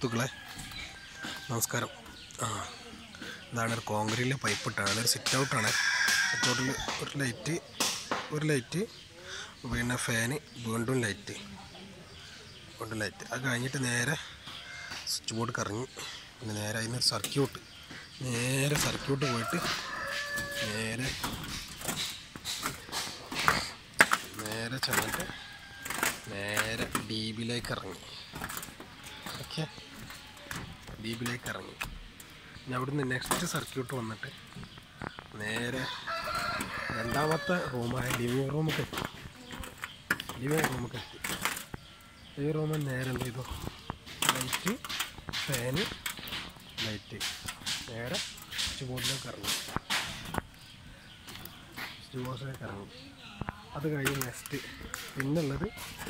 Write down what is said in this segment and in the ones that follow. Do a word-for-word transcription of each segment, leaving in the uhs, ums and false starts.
സുഹൃത്തുക്കളെ നമസ്കാരം. ആ ഇതാണ് ഒരു കോൺക്രീറ്റിലെ പൈപ്പ് ഇട്ടാണ്. അതൊരു സിറ്റ് ഔട്ടാണ്. സിറ്റ് ഔട്ടിൽ ഒരു ലൈറ്റ് ഒരു ലൈറ്റ് പിന്നെ ഫാന് വീണ്ടും ലൈറ്റ് വീണ്ടും ലൈറ്റ് അത് കഴിഞ്ഞിട്ട് നേരെ സ്വിച്ച് ബോർഡ് കറങ്ങി. പിന്നെ നേരെ അതിന് സർക്യൂട്ട് നേരെ സർക്യൂട്ട് പോയിട്ട് നേരെ നേരെ ചെന്നിട്ട് നേരെ ഡി ബിയിലേക്ക് ഇറങ്ങി. ഓക്കെ, ഡി ബിയിലേക്ക് ഇറങ്ങി. ഇനി അവിടുന്ന് നെക്സ്റ്റ് സർക്യൂട്ട് വന്നിട്ട് നേരെ രണ്ടാമത്തെ റൂമായ ലിവിങ് റൂമൊക്കെ എത്തി. ലിവിങ് റൂമൊക്കെ എത്തി ലിവിങ് റൂമിൽ നേരെ എന്ത് ചെയ്തു, ലൈറ്റ് ഫാന് ലൈറ്റ് നേരെ സ്വിച്ച് ബോർഡിലേക്ക് ഇറങ്ങി സ്വിച്ച് ബോർഡിലേക്ക് ഇറങ്ങി അത് കഴിഞ്ഞ് നെക്സ്റ്റ് പിന്നുള്ളത്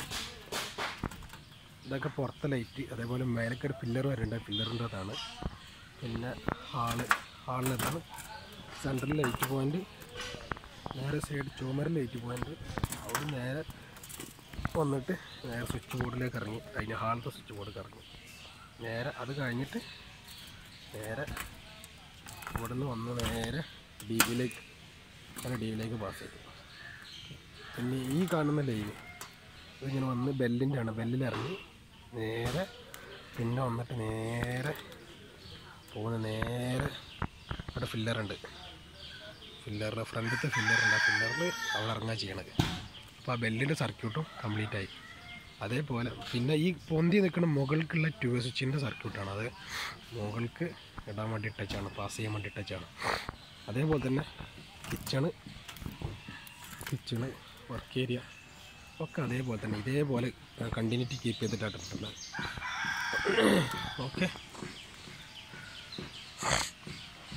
ഇതൊക്കെ പുറത്തെ ലൈറ്റ്, അതേപോലെ മേലൊക്കെ ഒരു പില്ലർ വരുന്നുണ്ട്, പില്ലറിൻ്റെ അതാണ്. പിന്നെ ഹാള് ഹാളിലതാണ് സെൻട്രൽ ലൈറ്റ് പോയിൻ്റ്. നേരെ സൈഡ് ചുമര ലൈറ്റ് പോയിൻ്റ്. അവിടെ നേരെ വന്നിട്ട് നേരെ സ്വിച്ച് ബോർഡിലേക്ക് ഇറങ്ങി. അതിന് ഹാളത്തെ സ്വിച്ച് ബോർഡിലേക്ക് ഇറങ്ങി. നേരെ അത് കഴിഞ്ഞിട്ട് നേരെ ഇവിടെ നിന്ന് വന്ന് നേരെ ഡി ബിയിലേക്ക് അങ്ങനെ ഡി ബിയിലേക്ക് പാസ് ചെയ്തു. പിന്നെ ഈ കാണുന്ന ലൈന് ഇതിങ്ങനെ വന്ന് ബെല്ലിൻ്റെ ആണ്. ബെല്ലിലിറങ്ങി നേരെ പിന്നെ വന്നിട്ട് നേരെ പോകുന്ന നേരെ അവിടെ ഫില്ലറുണ്ട്. ഫില്ലറിൻ്റെ ഫ്രണ്ടിലത്തെ ഫില്ലറുണ്ട്. ആ ഫില്ലറിൽ അവിടെ ഇറങ്ങാൻ ചെയ്യണത്. അപ്പോൾ ആ ബെല്ലിൻ്റെ സർക്യൂട്ടും കംപ്ലീറ്റ് ആയി. അതേപോലെ പിന്നെ ഈ പൊന്തി നിൽക്കുന്ന മുകൾക്കുള്ള ട്യൂ സ്വിച്ചിൻ്റെ സർക്യൂട്ടാണ്. അത് മുകൾക്ക് ഇടാൻ വേണ്ടി ടച്ചാണ്, പാസ് ചെയ്യാൻ വേണ്ടി ടച്ചാണ്. അതേപോലെ തന്നെ കിച്ചണ് കിച്ചണ് വർക്ക് ഏരിയ ഒക്കെ അതേപോലെ തന്നെ ഇതേപോലെ കണ്ടിന്യൂറ്റി കീപ്പ് ചെയ്തിട്ടാണ് ഇട്ടിട്ടുള്ളത്. ഓക്കെ.